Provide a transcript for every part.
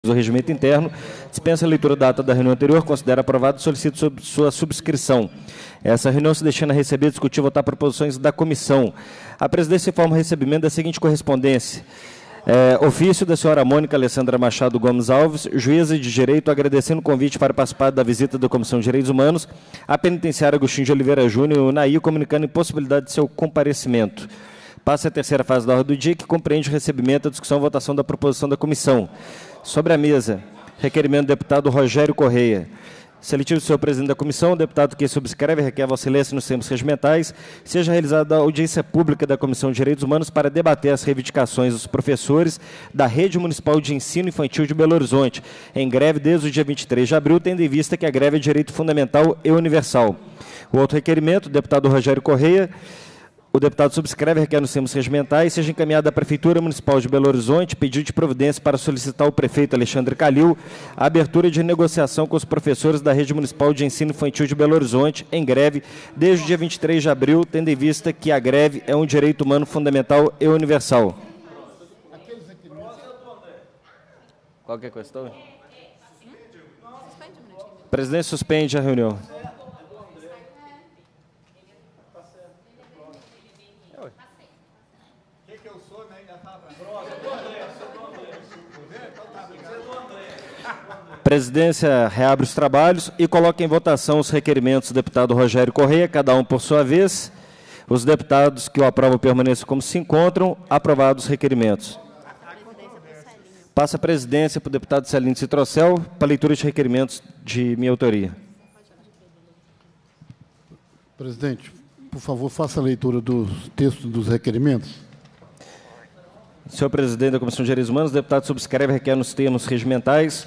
do regimento interno, dispensa a leitura da ata da reunião anterior, considera aprovado e solicita sua subscrição. Essa reunião se destina a receber, discutir e votar proposições da comissão. A presidência informa o recebimento da seguinte correspondência. Ofício da senhora Mônica Alessandra Machado Gomes Alves, juíza de direito, agradecendo o convite para participar da visita da Comissão de Direitos Humanos à penitenciária Agostinho de Oliveira Júnior e UNAI, comunicando a impossibilidade de seu comparecimento. Passa a terceira fase da ordem do dia, que compreende o recebimento, a discussão e votação da proposição da comissão. Sobre a mesa, requerimento do deputado Rogério Correia. Seletivo do senhor presidente da comissão, o deputado que subscreve requer a Vossa Excelência nos termos regimentais, seja realizada a audiência pública da Comissão de Direitos Humanos para debater as reivindicações dos professores da Rede Municipal de Ensino Infantil de Belo Horizonte, em greve desde o dia 23 de abril, tendo em vista que a greve é direito fundamental e universal. O outro requerimento, o deputado Rogério Correia. O deputado subscreve requer nos termos regimentais, seja encaminhada à Prefeitura Municipal de Belo Horizonte pedido de providência para solicitar ao prefeito Alexandre Calil a abertura de negociação com os professores da Rede Municipal de Ensino Infantil de Belo Horizonte, em greve, desde o dia 23 de abril, tendo em vista que a greve é um direito humano fundamental e universal. Qualquer questão? O presidente suspende a reunião. Presidência reabre os trabalhos e coloca em votação os requerimentos do deputado Rogério Correia, cada um por sua vez. Os deputados que o aprovam permaneçam como se encontram. Aprovados os requerimentos. Passa a presidência para o deputado Celino Citrocel para leitura de requerimentos de minha autoria. Presidente, por favor, faça a leitura dos textos dos requerimentos. Senhor presidente da Comissão de Direitos Humanos, o deputado subscreve requer nos termos regimentais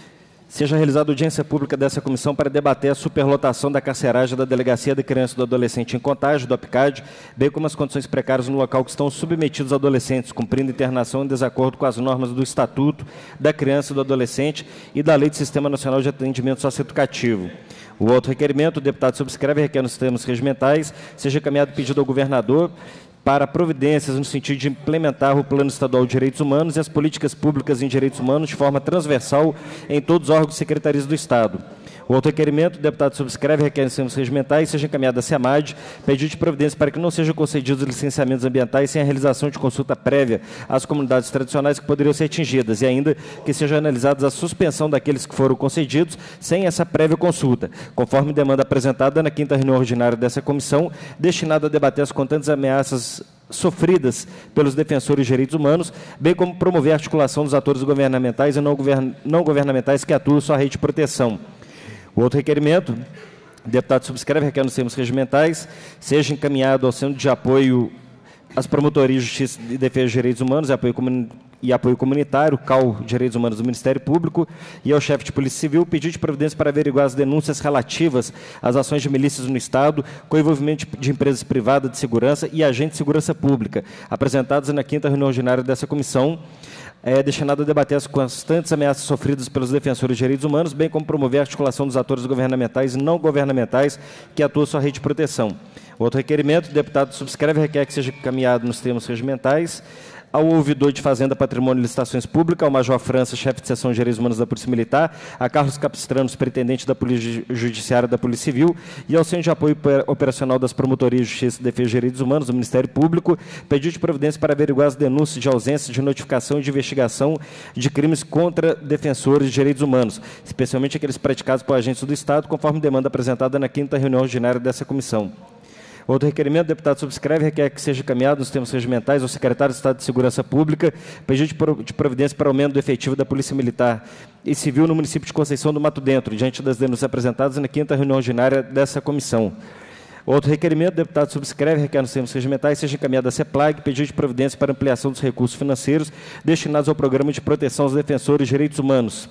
seja realizada audiência pública dessa comissão para debater a superlotação da carceragem da Delegacia da Criança e do Adolescente em Contágio, do APCAD, bem como as condições precárias no local que estão submetidos adolescentes, cumprindo internação em desacordo com as normas do Estatuto da Criança e do Adolescente e da Lei do Sistema Nacional de Atendimento Socioeducativo. O outro requerimento, o deputado subscreve requer nos termos regimentais, seja encaminhado pedido ao governador para providências no sentido de implementar o Plano Estadual de Direitos Humanos e as políticas públicas em direitos humanos de forma transversal em todos os órgãos e secretarias do Estado. O outro requerimento, o deputado subscreve requer nos termos regimentais, seja encaminhado à SEAMAD, pedido de providência para que não sejam concedidos licenciamentos ambientais sem a realização de consulta prévia às comunidades tradicionais que poderiam ser atingidas e ainda que seja analisada a suspensão daqueles que foram concedidos sem essa prévia consulta, conforme demanda apresentada na 5ª reunião ordinária dessa comissão, destinada a debater as constantes ameaças sofridas pelos defensores de direitos humanos, bem como promover a articulação dos atores governamentais e não governamentais que atuam em sua rede de proteção. O outro requerimento, o deputado subscreve requer nos termos regimentais, seja encaminhado ao Centro de Apoio às Promotorias de Justiça e Defesa de Direitos Humanos e Apoio Comunitário, CAU de Direitos Humanos do Ministério Público, e ao chefe de Polícia Civil, pedido de providência para averiguar as denúncias relativas às ações de milícias no Estado, com envolvimento de empresas privadas de segurança e agentes de segurança pública, apresentadas na 5ª reunião ordinária dessa comissão, destinado a debater as constantes ameaças sofridas pelos defensores de direitos humanos, bem como promover a articulação dos atores governamentais e não governamentais que atuam em sua rede de proteção. Outro requerimento, o deputado subscreve requer que seja encaminhado nos termos regimentais ao ouvidor de Fazenda, Patrimônio e Licitações Públicas, ao Major França, chefe de seção de Direitos Humanos da Polícia Militar, a Carlos Capistrano, superintendente da Polícia Judiciária da Polícia Civil, e ao Centro de Apoio Operacional das Promotorias de Justiça e Defesa de Direitos Humanos do Ministério Público, pedido de providência para averiguar as denúncias de ausência de notificação e de investigação de crimes contra defensores de direitos humanos, especialmente aqueles praticados por agentes do Estado, conforme demanda apresentada na 5ª reunião ordinária dessa comissão. Outro requerimento, o deputado subscreve requer que seja encaminhado nos termos regimentais ao secretário de Estado de Segurança Pública, pedido de providência para aumento do efetivo da Polícia Militar e Civil no município de Conceição do Mato Dentro, diante das denúncias apresentadas na 5ª reunião ordinária dessa comissão. Outro requerimento, o deputado subscreve requer nos termos regimentais seja encaminhado à CEPLAG, pedido de providência para ampliação dos recursos financeiros destinados ao Programa de Proteção aos Defensores de Direitos Humanos.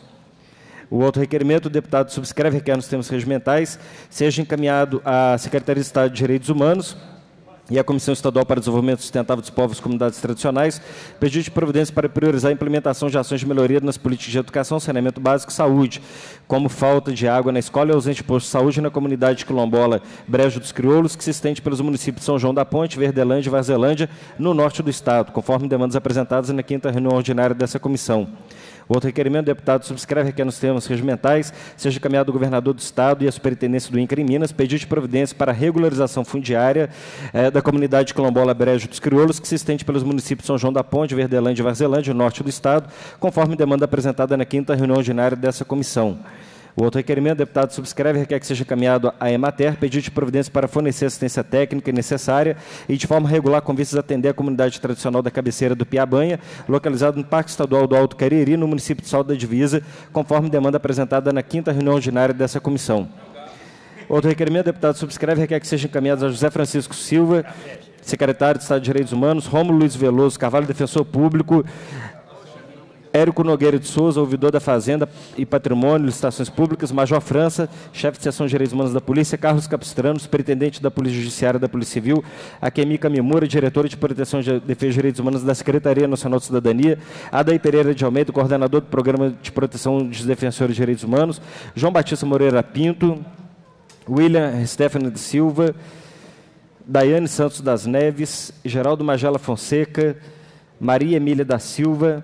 O outro requerimento, o deputado subscreve requer nos termos regimentais seja encaminhado à Secretaria de Estado de Direitos Humanos e à Comissão Estadual para o Desenvolvimento Sustentável dos Povos e Comunidades Tradicionais, pedido de providência para priorizar a implementação de ações de melhoria nas políticas de educação, saneamento básico e saúde, como falta de água na escola e ausente de posto de saúde na comunidade quilombola Brejo dos Crioulos, que se estende pelos municípios de São João da Ponte, Verdelândia e Varzelândia, no norte do Estado, conforme demandas apresentadas na 5ª reunião ordinária dessa comissão. O outro requerimento, o deputado subscreve, requer nos termos regimentais, seja encaminhado ao governador do Estado e à Superintendência do INCRA em Minas, pedido de providência para a regularização fundiária da comunidade quilombola Brejo dos Crioulos, que se estende pelos municípios de São João da Ponte, Verdelândia e Varzelândia, norte do Estado, conforme demanda apresentada na 5ª reunião ordinária dessa comissão. O outro requerimento, o deputado subscreve, requer que seja encaminhado à Emater, pedido de providência para fornecer assistência técnica necessária e de forma regular com vistas a atender a comunidade tradicional da cabeceira do Piabanha, localizado no Parque Estadual do Alto Cariri, no município de Salto da Divisa, conforme demanda apresentada na 5ª reunião ordinária dessa comissão. Outro requerimento, o deputado subscreve, requer que sejam encaminhados a José Francisco Silva, secretário de Estado de Direitos Humanos, Rômulo Luiz Veloso Carvalho, defensor público, Érico Nogueira de Souza, ouvidor da Fazenda e Patrimônio, Licitações Públicas, Major França, chefe de seção de Direitos Humanos da Polícia, Carlos Capistrano, superintendente da Polícia Judiciária da Polícia Civil, Akemi Mimura, diretora de Proteção e Defesa de Direitos Humanos da Secretaria Nacional de Cidadania, Adair Pereira de Almeida, coordenador do Programa de Proteção dos Defensores de Direitos Humanos, João Batista Moreira Pinto, William Stephanie de Silva, Daiane Santos das Neves, Geraldo Magela Fonseca, Maria Emília da Silva,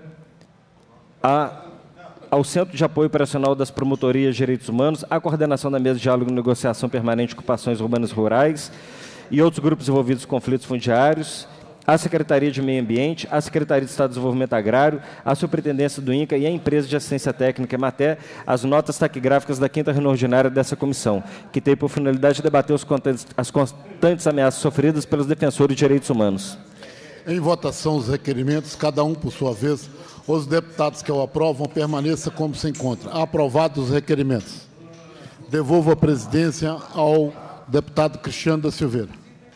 ao Centro de Apoio Operacional das Promotorias de Direitos Humanos, à coordenação da Mesa de Diálogo e Negociação Permanente de Ocupações Urbanas Rurais e outros grupos envolvidos em conflitos fundiários, à Secretaria de Meio Ambiente, à Secretaria de Estado de Desenvolvimento Agrário, à Superintendência do INCA e à Empresa de Assistência Técnica Emater, as notas taquigráficas da 5ª reunião ordinária dessa comissão, que tem por finalidade debater as constantes ameaças sofridas pelos defensores de direitos humanos. Em votação, os requerimentos, cada um por sua vez. Os deputados que o aprovam permaneçam como se encontra. Aprovados os requerimentos. Devolvo a presidência ao deputado Cristiano da Silveira.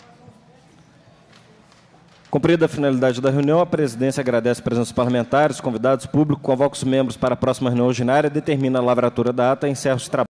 Cumprida a finalidade da reunião, a presidência agradece a presença dos parlamentares, convidados públicos, convoca os membros para a próxima reunião ordinária, determina a lavratura da ata e encerra os trabalhos.